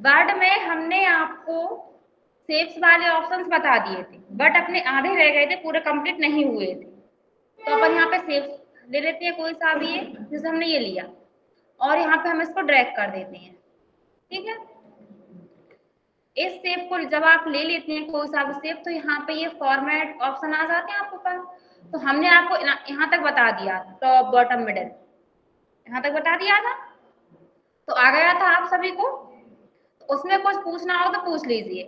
Word में हमने आपको शेप्स वाले ऑप्शंस बता दिए थे, बट अपने आधे रह गए थे, पूरे कंप्लीट नहीं हुए थे। तो अपन यहाँ पे शेप्स ले लेते हैं कोई सा भी एक, जैसे हमने ये लिया, और यहाँ पे हम इसको ड्रैग कर देते हैं। ठीक है, इस शेप को जब आप ले लेते हैं कोई सा भी शेप, तो यहाँ पे ये फॉर्मेट ऑप्शन आ जाते हैं आपके पास। तो हमने आपको यहाँ तक बता दिया, टॉप बॉटम मिडल, यहाँ तक बता दिया था, तो आ गया था आप सभी को। तो उसमें कुछ पूछना हो तो पूछ लीजिए।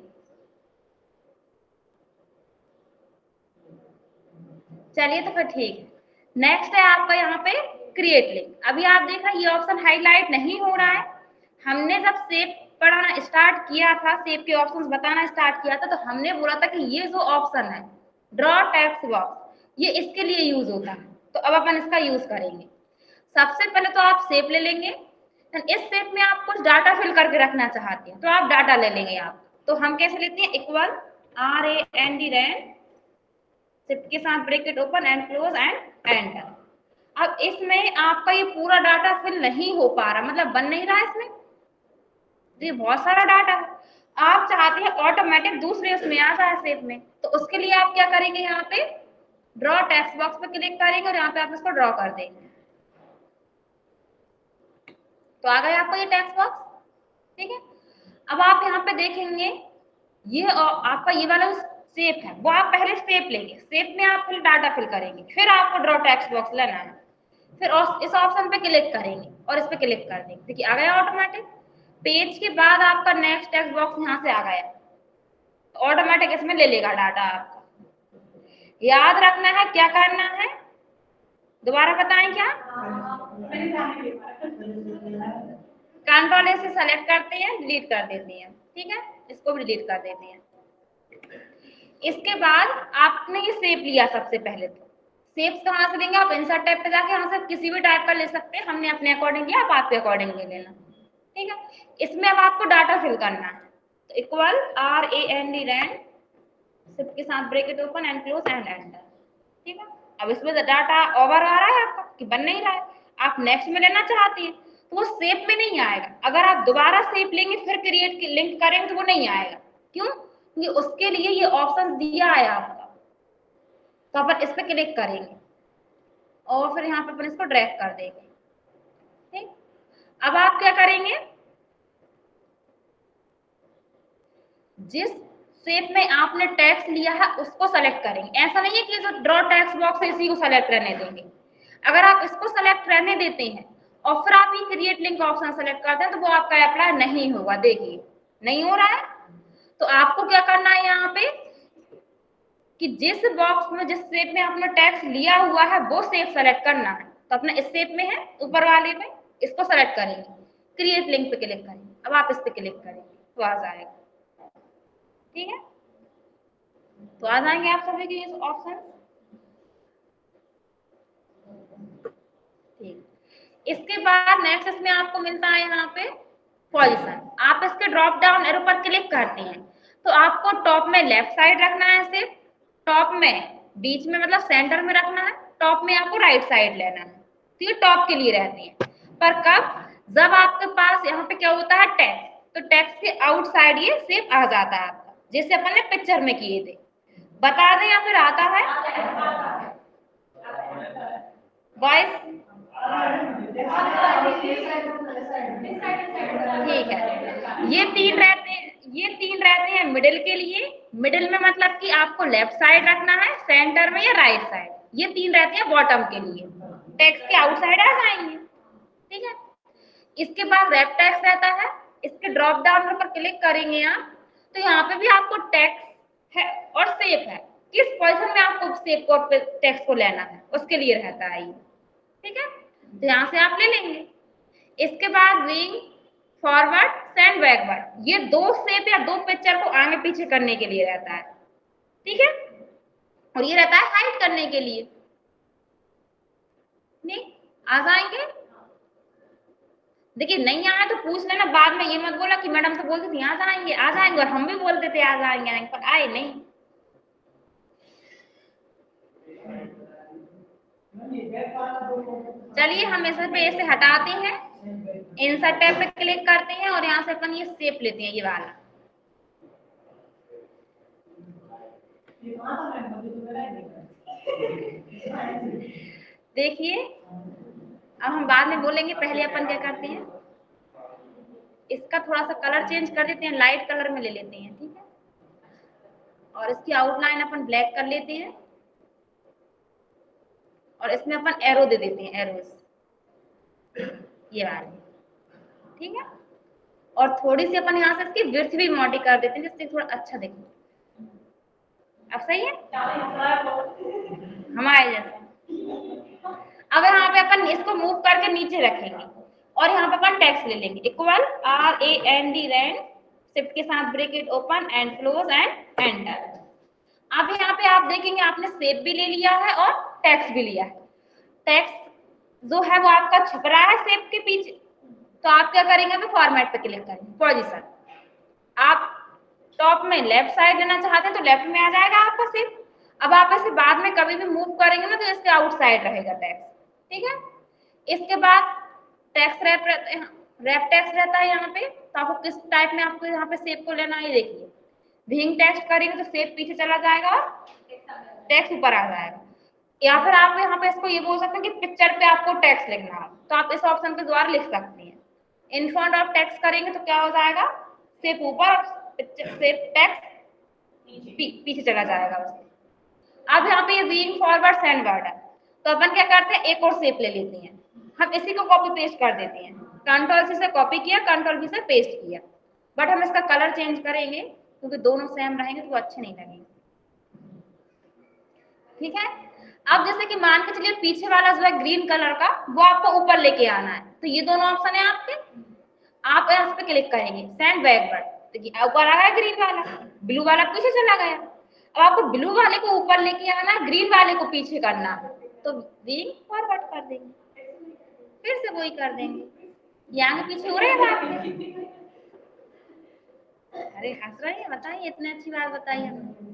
चलिए तो फिर ठीक है। नेक्स्ट है आपका यहाँ पे क्रिएट लिंक। अभी आप देख रहे हैं ये ऑप्शन हाईलाइट नहीं हो रहा है। हमने जब शेप पढ़ाना स्टार्ट किया था, शेप के ऑप्शंस बताना स्टार्ट किया था, तो हमने बोला था कि ये जो ऑप्शन है ड्रॉ टेक्स्ट बॉक्स, ये इसके लिए यूज होता है। तो अब अपन इसका यूज करेंगे। सबसे पहले तो आप शेप ले लेंगे। इस शेप में आप कुछ डाटा फिल करके रखना चाहते हैं, तो आप डाटा ले लेंगे आप। तो हम कैसे लेते हैं, इक्वल RAND रैंड, शिफ्ट के साथ bracket open and close and enter. अब इसमें आपका ये पूरा डाटा फिल नहीं हो पा रहा, मतलब बन नहीं रहा इसमें, ये बहुत सारा डाटा है। आप चाहते हैं ऑटोमेटिक दूसरे उसमें आ जाए शेप में, तो उसके लिए आप क्या करेंगे, यहाँ पे ड्रॉ टेक्स्ट बॉक्स पे क्लिक करेंगे और यहाँ पे आप इसको ड्रॉ कर देंगे। तो आ गया आपको ये टेक्स्ट बॉक्स। ठीक है, अब आप यहाँ पे देखेंगे ये आपका ये वाला शेप है, वो आप पहले शेप लेंगे, शेप में आप फिर डाटा फिल करेंगे, फिर आपको ड्रॉ टेक्स्ट बॉक्स लेना है, फिर इस ऑप्शन पे क्लिक करेंगे और इस पे क्लिक कर देंगे। देखिए आ गया ऑटोमेटिक। पेज के बाद आपका नेक्स्ट टेक्स्ट बॉक्स यहाँ से आ गया, ऑटोमेटिक इसमें ले लेगा डाटा आपका। याद रखना है क्या करना है, दोबारा बताएं क्या, कंट्रोल से सेलेक्ट करते हैं, डिलीट कर देते हैं। ठीक है, इसको भी डिलीट कर देते हैं। इसके बाद आपने ये शेप लिया, सबसे पहले तो शेप्स कहाँ से लेंगे, आप इंसर्ट टैब पे जाके यहाँ से किसी भी टाइप का ले सकते हैं, हमने अपने अकॉर्डिंग लिया, आप आपके अकॉर्डिंग ले लेना। ठीक है, इसमें अब आपको डाटा फिल करना है, तो इक्वल RAND रैंड, शिफ्ट के साथ bracket open and close and enter. ठीक है, अब इसमें डाटा ओवर आ रहा है आपका कि बन नहीं रहा है, आप नेक्स्ट में लेना चाहते हैं, तो वो शेप में नहीं आएगा। अगर आप दोबारा शेप लेंगे फिर क्रिएट लिंक करेंगे तो वो नहीं आएगा। क्यों, क्योंकि उसके लिए ये ऑप्शन दिया है आपका। तो अपन इस पे क्लिक करेंगे और फिर यहाँ पे अपन इसको ड्रैग कर देंगे। ठीक, अब आप क्या करेंगे, जिस शेप में आपने टेक्स्ट लिया है उसको सेलेक्ट करेंगे। ऐसा नहीं है कि जो ड्रॉ टेक्स्ट बॉक्स है इसी को सेलेक्ट रहने देंगे। अगर आप इसको सेलेक्ट रहने देते हैं और फिर आप ये क्रिएट लिंक ऑप्शन सेलेक्ट करते हैं, तो वो आपका अप्लाई नहीं होगा। देखिए नहीं हो रहा है। तो आपको क्या करना है यहाँ पे, कि जिस बॉक्स में, जिस शेप में आपने टेक्स्ट लिया हुआ है वो शेप सेलेक्ट करना है। तो अपना इस शेप में है ऊपर वाले में, इसको सेलेक्ट करेंगे, क्रिएट लिंक पे क्लिक करेंगे। अब आप इस पे क्लिक करेंगे तो आ जाएगा। ठीक है, तो आ जाएंगे आप सभी के ये ऑप्शन। ठीक, इसके बाद नेक्स्ट इसमें आपको मिलता है यहाँ पे पोजीशन। आप इसके ड्रॉप डाउन एरो पर क्लिक करते हैं, तो आपको टॉप में लेफ्ट साइड रखना है सिर्फ, टॉप में बीच में मतलब सेंटर में रखना है, टॉप में आपको राइट साइड लेना है। तो ये टॉप के लिए रहते हैं। पर कब, जब आपके पास यहाँ पे क्या होता है टेक्स्ट, तो टेक्स्ट के आउटसाइड ये शेप आ जाता है आपका, जैसे अपन ने पिक्चर में किए थे। बता दें या फिर आता है वॉइस, ठीक है। ये तीन रहते हैं मिडिल के लिए। मिडिल में मतलब कि आपको लेफ्ट साइड रखना है, सेंटर में या राइट साइड। ये तीन रहते हैं बॉटम के लिए, टेक्स्ट के आउटसाइड आ जाएंगे। ठीक है, इसके बाद रैप टेक्स्ट रहता है। इसके ड्रॉप डाउन पर क्लिक करेंगे आप, तो यहाँ पे भी आपको टेक्स्ट है और शेप है, किस पोजीशन में आपको शेप को टेक्स्ट को लेना है उसके लिए रहता है ये। ठीक है, तो यहाँ से आप ले लेंगे। इसके बाद विंग, फॉरवर्ड, सेंड बैकवर्ड, ये दो शेप या दो पिक्चर को आगे पीछे करने के लिए रहता है। ठीक है, और ये रहता है हाइड करने के लिए। नहीं आ जाएंगे, देखिए नहीं आए तो पूछ लेना, बाद में ये मत बोला कि मैडम तो बोलती थी आ जाएंगे आ जाएंगे, और हम भी बोलते थे आ जाएंगे आएंगे, पर आए नहीं। चलिए हम इसे पे ऐसे हटाते हैं इंसर्ट टैब पे क्लिक करते हैं और यहाँ से अपन ये शेप लेते हैं, ये वाला। देखिए अब हम बाद में बोलेंगे, पहले अपन क्या करते हैं, इसका थोड़ा सा कलर चेंज कर देते हैं, लाइट कलर में ले लेते हैं, ठीक है। और इसकी आउटलाइन अपन ब्लैक कर लेते हैं और इसमें अपन एरो दे देते हैं, एरोस ये वाले, ठीक है। और थोड़ी सी अपन यहाँ से इसकी विड्थ भी मोटी कर देते हैं जिससे थोड़ा अच्छा दिखे। अब सही है हमारे जैसा। अब यहाँ पे अपन इसको मूव करके नीचे रखेंगे और यहाँ पे अपन टेक्स्ट ले लेंगे, इक्वल RAND रैंड, शिफ्ट के साथ bracket open and close and enter. अब यहाँ पे आप देखेंगे आपने शेप भी ले लिया है और टेक्स्ट भी लिया है। टेक्स्ट जो है वो आपका छुप रहा है शेप के पीछे, तो आप क्या करेंगे, अभी फॉर्मेट पे क्लिक करेंगे, पोजीशन। आप टॉप में लेफ्ट साइड लेना चाहते हैं तो लेफ्ट में आ जाएगा आपका शेप। अब आप इसे बाद में कभी भी मूव करेंगे ना तो इसके आउट साइड रहेगा टेक्स्ट, ठीक है। इसके बाद टेक्स्ट रैप टेक्स्ट रहता है यहाँ पे, तो आपको किस टाइप में आपको यहाँ पे शेप को लेना है, देखिए विंग टेक्स्ट करेंगे तो शेप पीछे चला जाएगा और टेक्स्ट ऊपर आ जाएगा। या फिर आप यहाँ पे इसको ये बोल सकते हैं कि पिक्चर पे आपको टेक्स्ट लिखना है, तो आप इस ऑप्शन के द्वारा लिख सकते हैं। इन फ्रंट ऑफ टेक्स्ट करेंगे तो क्या हो जाएगा, शेप ऊपर, शेप टेक्स्ट पीछे चला जाएगा उससे। अब यहाँ पे ये विंग फॉरवर्ड सेंडवर्ड है, तो अपन क्या करते हैं, एक और शेप ले लेते हैं, हम इसी को कॉपी पेस्ट कर देते हैं। कंट्रोल सी से कॉपी किया, कंट्रोल वी से पेस्ट किया, बट हम इसका कलर चेंज करेंगे क्योंकि दोनों सेम रहेंगे तो अच्छे नहीं लगेंगे, ठीक है। अब जैसे कि मान के चलिए पीछे वाला जो है ग्रीन कलर का, वो आपको ऊपर लेके आना है, तो ये दोनों ऑप्शन है आपके, आप इस पे क्लिक करेंगे, सेंड बैकवर्ड, तो ऊपर आ गया ग्रीन वाला, ब्लू वाला पीछे चला गया। अब आपको ब्लू वाले को ऊपर लेके आना है, ग्रीन वाले को पीछे करना है, तो विंग फॉरवर्ड कर देंगे, फिर से वही कर देंगे। ये आगे पीछे हो रहे हैं आपके, अरे हंस रहे हैं, बताइए इतनी अच्छी बात बताई हमने।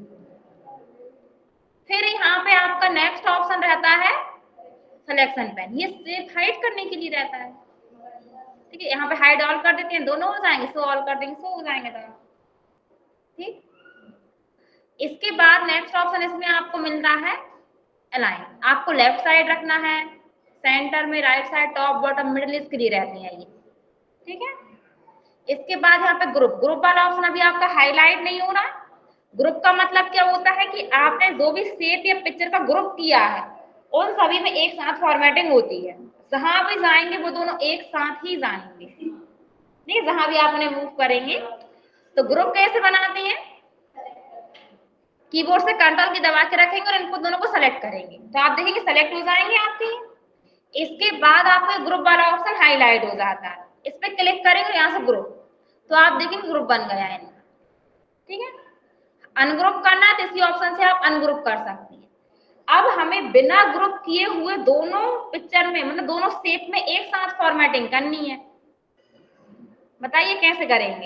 फिर यहाँ पे आपका नेक्स्ट ऑप्शन रहता है सिलेक्शन पेन, ये शेप हाइड करने के लिए रहता है, ठीक है। यहाँ पे हाइड ऑल कर देते हैं, दोनों हो जाएंगे, शो ऑल कर देंगे, शो हो जाएंगे दोनों, ठीक। इसके बाद नेक्स्ट ऑप्शन इसमें आपको मिलता है अलाइन, आपको लेफ्ट साइड रखना है, सेंटर में, right side, top bottom middle, इसके लिए रहती है ये, ठीक है। इसके बाद यहाँ पे ग्रुप वाला ऑप्शन अभी आपका हाईलाइट नहीं हो रहा। ग्रुप का मतलब क्या होता है कि आपने जो भी शेप या पिक्चर का ग्रुप किया है उन सभी में एक साथ फॉर्मेटिंग होती है, जहां भी जाएंगे वो दोनों एक साथ ही जाएंगे, नहीं, जहां भी आप उन्हें मूव करेंगे। तो ग्रुप कैसे बनाते हैं, कीबोर्ड से कंट्रोल की दबा के रखेंगे और इनको दोनों को सेलेक्ट करेंगे, तो आप देखेंगे सेलेक्ट हो जाएंगे आपके। इसके बाद आपको ग्रुप वाला ऑप्शन हाईलाइट हो जाता है, इस पर क्लिक करेंगे यहाँ से ग्रुप, तो आप देखेंगे ग्रुप बन गया है, ठीक है। अनग्रुप करना है तो इसी ऑप्शन से आप अनग्रुप कर सकते हैं। अब हमें बिना ग्रुप किए हुए दोनों पिक्चर में, मतलब दोनों शेप में एक साथ फॉर्मेटिंग करनी है, बताइए कैसे करेंगे।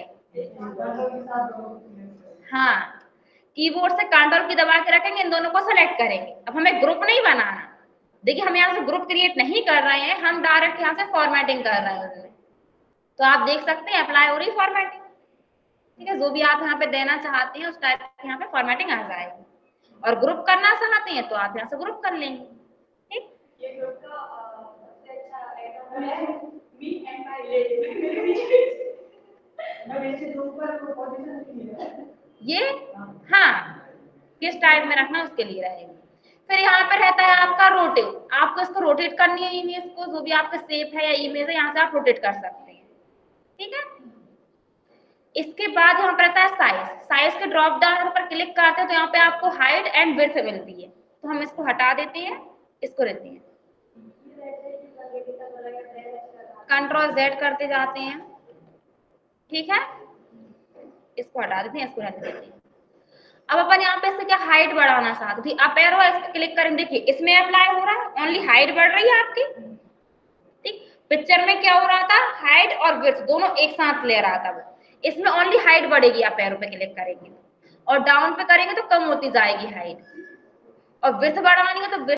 हाँ, कीबोर्ड से कंट्रोल की दबा के रखेंगे, इन दोनों को सेलेक्ट करेंगे। अब हमें ग्रुप नहीं बनाना, देखिए हम यहाँ से ग्रुप क्रिएट नहीं कर रहे हैं, हम डायरेक्ट यहाँ से फॉर्मेटिंग कर रहे हैं उनमें, तो आप देख सकते हैं अप्लाई हो रही फॉर्मेटिंग, ठीक है। जो भी आप यहाँ पे देना चाहते हैं उस टाइप की यहाँ पे फॉर्मेटिंग आ जाएगी, और ग्रुप करना चाहते हैं तो आप यहाँ से ग्रुप कर लेंगे, ठीक। ये हाँ किस टाइप में रखना उसके लिए रहेगा। फिर यहाँ पे रहता है आपका रोटेट, आपको इसको रोटेट करनी है इमेज को, जो भी आपका शेप है या इमेज है यहाँ से आप रोटेट कर सकते हैं, ठीक है। इसके बाद यहाँ पर रहता है साइज, साइज के ड्रॉप डाउन पर क्लिक करते हैं तो यहाँ पे आपको हाइट एंड विड्थ मिलती है, तो हम इसको हटा देते हैं, इसको रहते हैं, कंट्रोल Z करते जाते हैं, ठीक है। इसको हटा देते हैं, इसको रहने देते हैं। अब अपन यहाँ पे इससे क्या हाइट बढ़ाना चाहते थे, अप एरो इस पे क्लिक करें, देखिए इसमें अप्लाई हो रहा है, ओनली हाइट बढ़ रही है आपकी, ठीक। पिक्चर में क्या हो रहा था, हाइट और विड्थ दोनों एक साथ ले रहा था वो, इसमें ओनली हाइट बढ़ेगी, आप एरो पे क्लिक करेंगे और डाउन पे करेंगे तो कम होती जाएगी हाइट, और विड्थ बढ़ानी है तो